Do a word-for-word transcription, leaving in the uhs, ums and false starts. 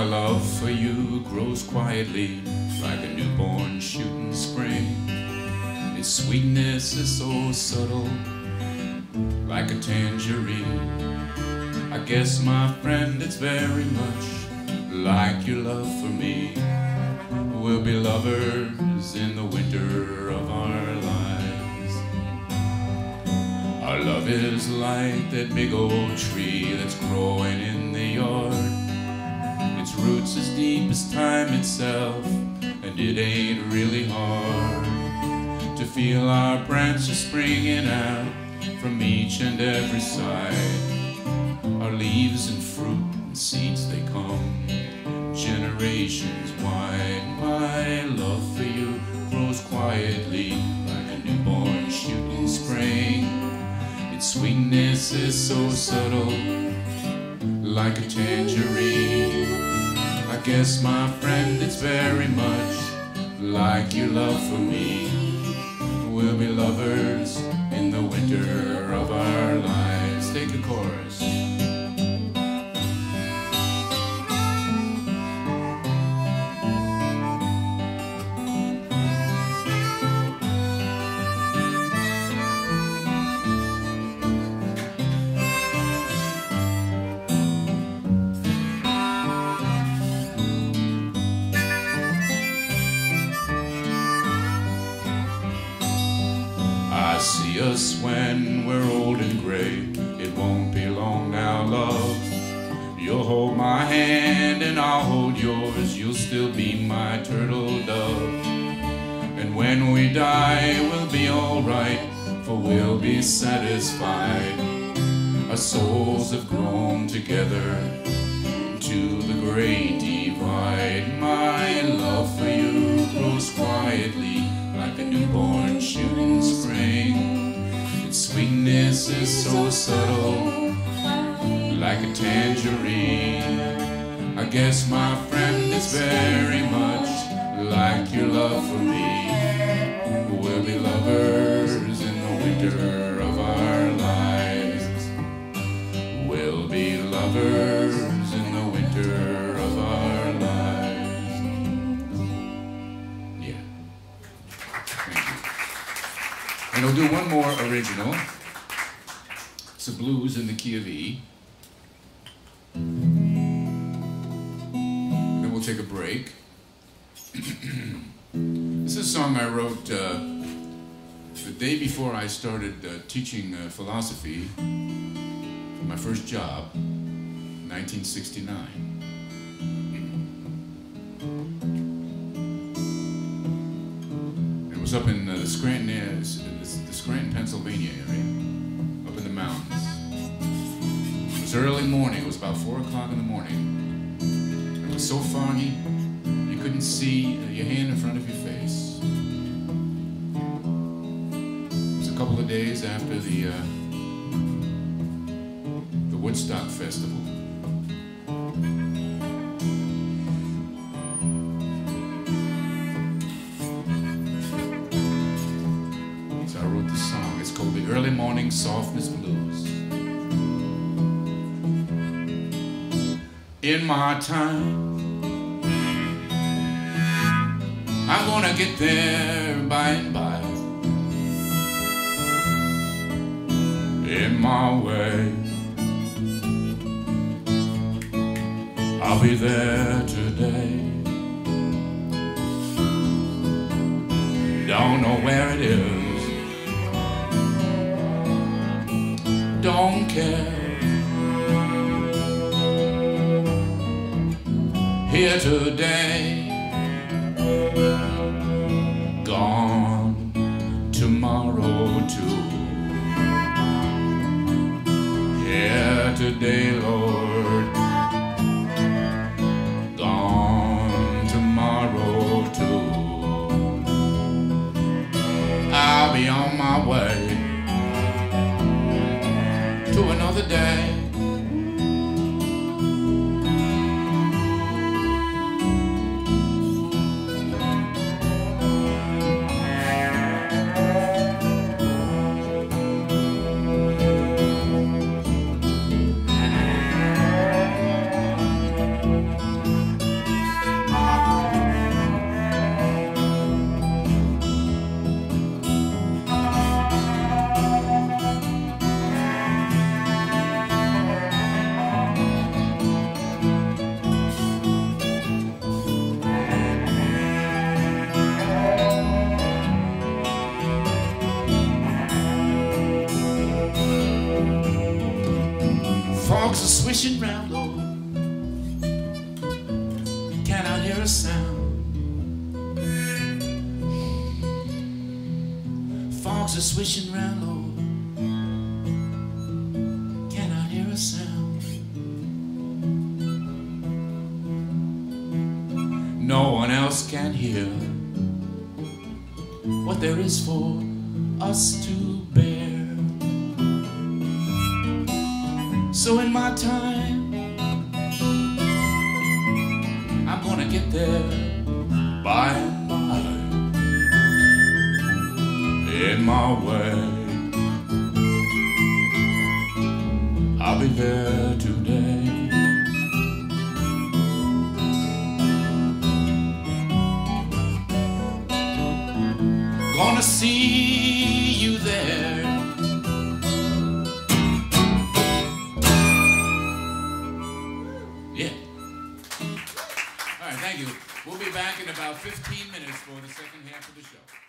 My love for you grows quietly like a newborn shooting spring. Its sweetness is so subtle, like a tangerine. I guess, my friend, it's very much like your love for me. We'll be lovers in the winter of our lives. Our love is like that big old tree that's growing in the yard. Its roots as deep as time itself, and it ain't really hard to feel our branches springing out from each and every side. Our leaves and fruit and seeds, they come generations wide. My love for you grows quietly like a newborn shoot in spring. Its sweetness is so subtle, like a tangerine. I guess, my friend, it's very much like your love for me. We'll be lovers in the winter of our lives. Take the chorus. I see us when we're old and gray. It won't be long now, love. You'll hold my hand and I'll hold yours. You'll still be my turtle dove. And when we die, we'll be alright, for we'll be satisfied. Our souls have grown together to the great divide. My love for you grows quietly like a newborn shoot in spring. Its sweetness is so subtle, like a tangerine. I guess, my friend, it's very much like your love for me. We'll be lovers in the winter of our lives. We'll be lovers in the winter of our lives. Yeah. And I'll do one more original. It's a blues in the key of E. And then we'll take a break. This is a song I wrote uh, the day before I started uh, teaching uh, philosophy for my first job, nineteen sixty-nine. It was up in uh, the Scranton, uh, the Scranton, Pennsylvania area, up in the mountains. It was early morning. It was about four o'clock in the morning. It was so foggy you couldn't see uh, your hand in front of your face. It was a couple of days after the uh, the Woodstock Festival. It's called the Early Morning Softness Blues. In my time, I'm gonna get there by and by. In my way, I'll be there today. Don't know where it is, don't care. Here today, gone tomorrow too. Here today, Lord, gone tomorrow too. I'll be on my way to another day. swishing round low, cannot hear a sound. Fogs are swishing round low, cannot hear a sound. No one else can hear what there is for us to bear. So in my time, I'm gonna get there by and by. In my way, I'll be there today. Gonna see you there. Yeah. All right, thank you. We'll be back in about fifteen minutes for the second half of the show.